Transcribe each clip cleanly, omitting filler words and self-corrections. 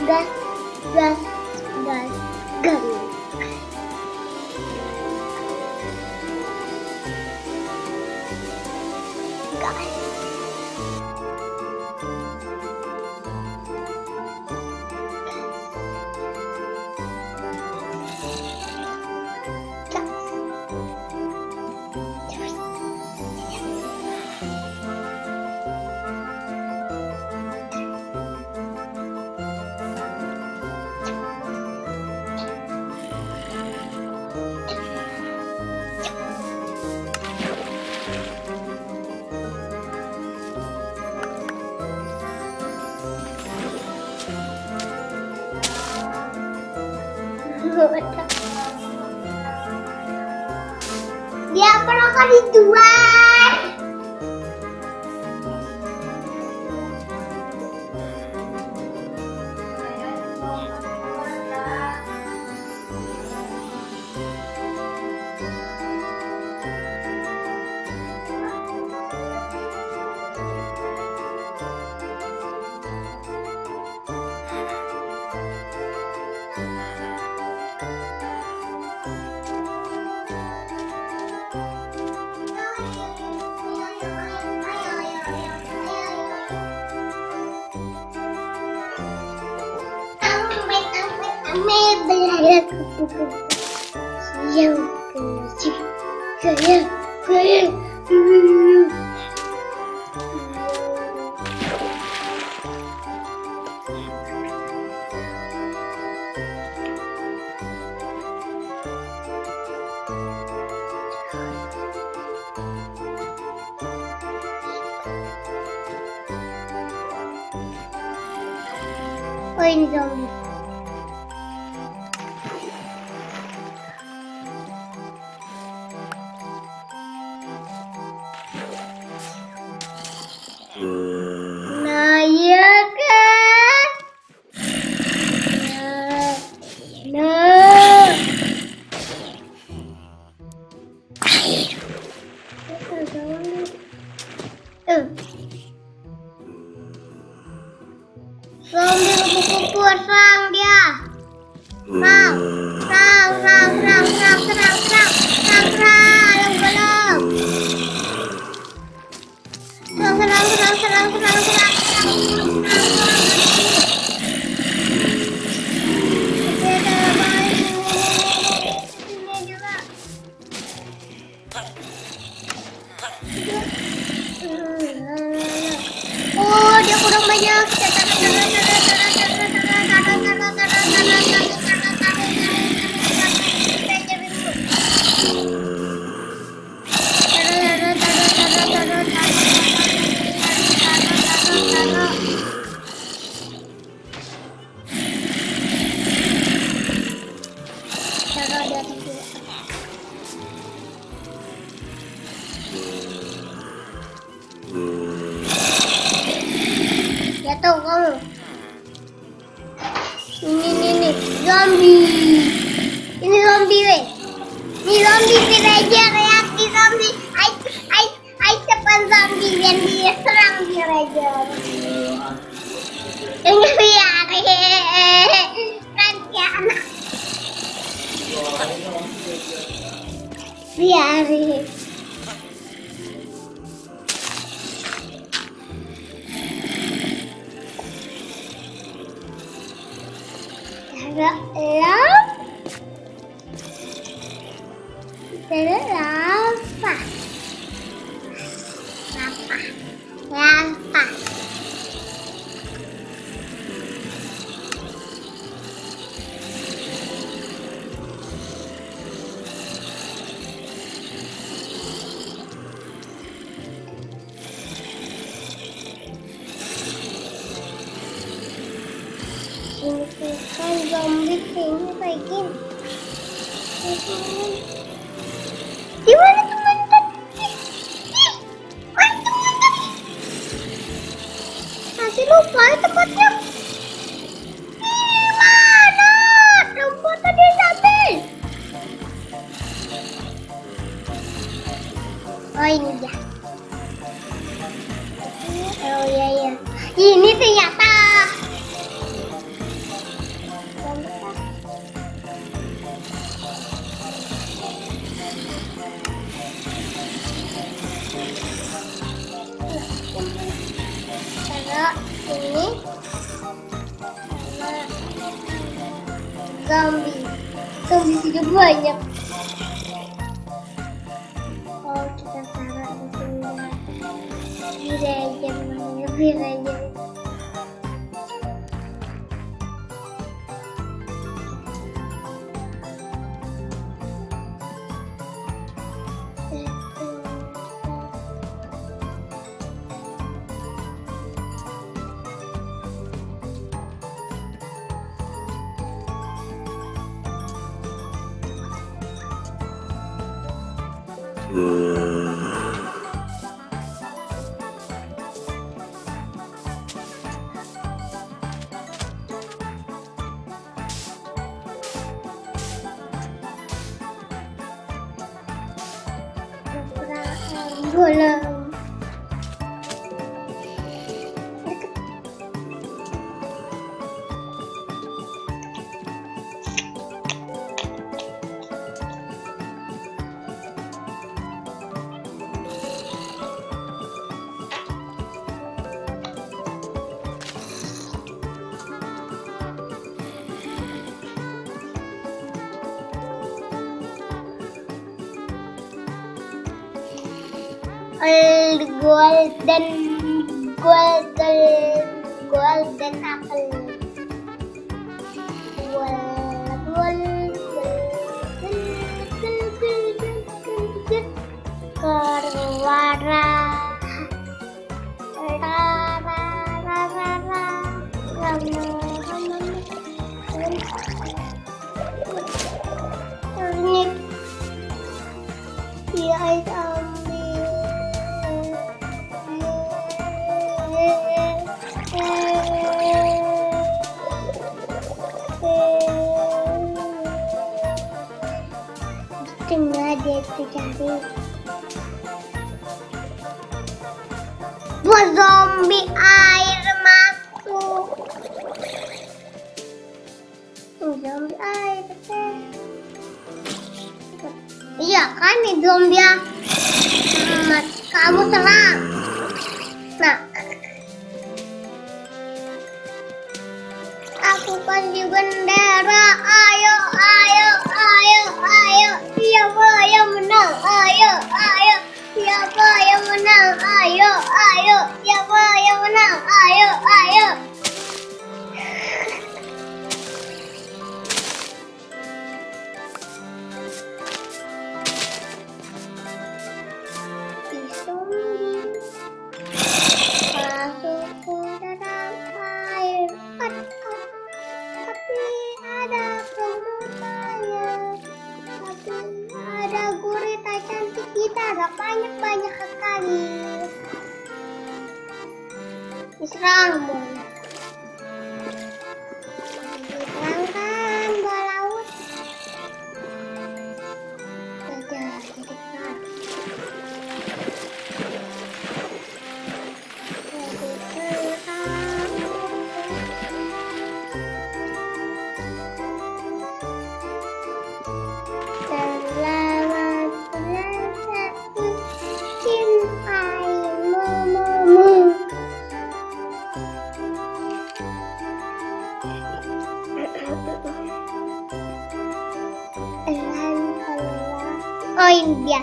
gas, gas, gas, gas. Dia pernah kali jual. Berlari kupu-kupu yang kecil, kaya. Oh, ini zombie. Nah, iya kan? Nah. Zombie kupu-kupu serang dia. Serang. Oh, dia kurang banyak. Jatuh kamu. Ini zombie. Ini zombie weh. Ini zombie villager ya, ini zombie. Ai cepat zombie dan dia serang villager. Ini biar kan anak. Biar. Lava. Ini kan zombie kayaknya kayak gini. Gimana teman-teman? Masih lupa tempatnya. Mana? Tempat tadi sampai. Oh, ini dia. Oh iya. Ini ternyata. Zombie sudah banyak. Oh, kita taruh di sini. Villager namanya, villager. Golem. Golden apple. Kerwara. Tinggal dia cari. Buat zombie air masuk. Zombie air. Iya kan nih zombie. Kamu serang. Nah, aku kasih bendera. Ayo, ayo, ayo, ayo. Siapa yang menang? Ayo, ayo. Siapa yang menang? Ayo, ayo. Siapa yang menang? Ayo, ayo. Banyak sekali. Diserang diserangkan bola laut. Jadi perang. Oh ini dia.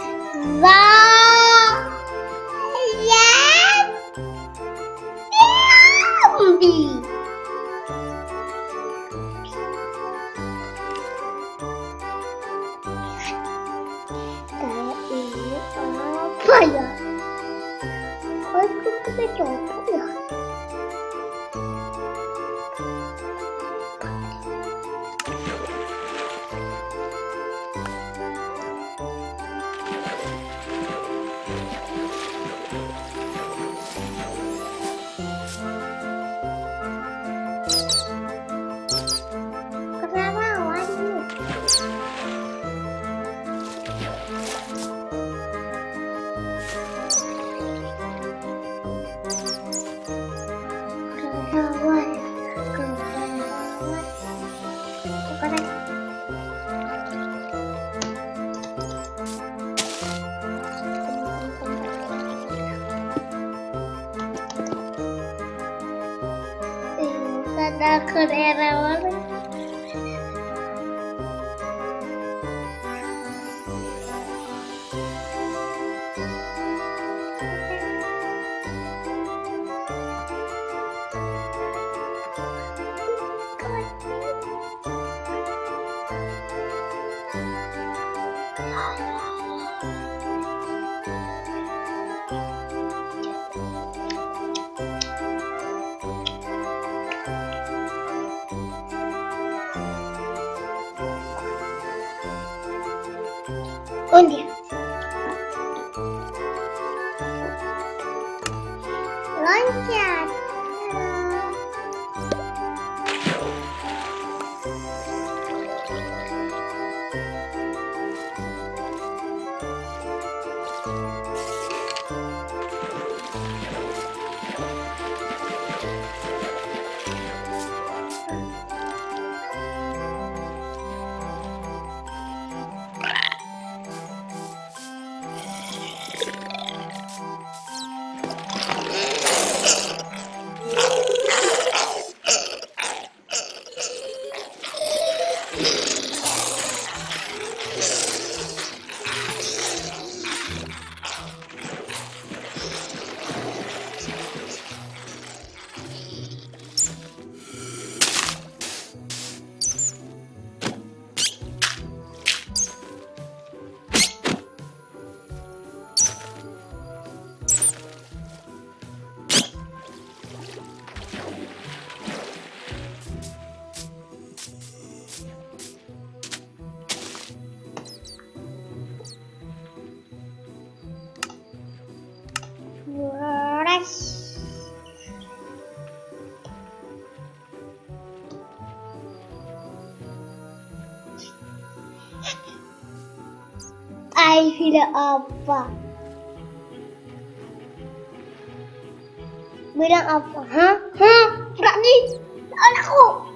Zombie. Kayak ini apa ya? Aku kita coba ya. Ada ke daerah mana? Oh dia. Loncat. Tidak apa? Bilang apa? Hah? Berani anakku.